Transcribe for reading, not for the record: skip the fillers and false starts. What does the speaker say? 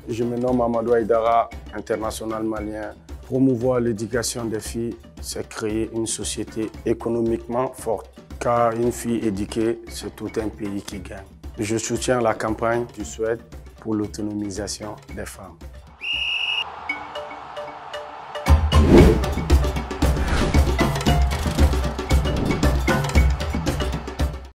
Je me nomme Amadou Aïdara, international malien. Promouvoir l'éducation des filles, c'est créer une société économiquement forte. Car une fille éduquée, c'est tout un pays qui gagne. Je soutiens la campagne du Suède pour l'autonomisation des femmes.